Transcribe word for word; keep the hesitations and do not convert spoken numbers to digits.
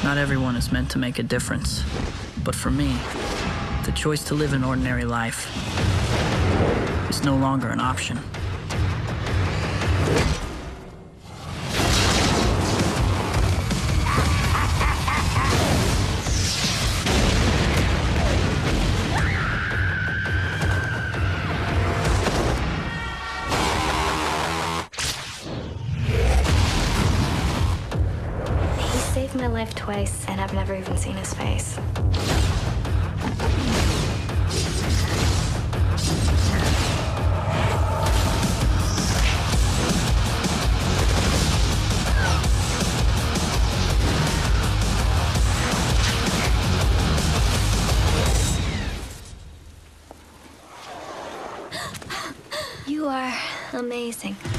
Not everyone is meant to make a difference. But for me, the choice to live an ordinary life is no longer an option. He saved my life twice, and I've never even seen his face. You are amazing.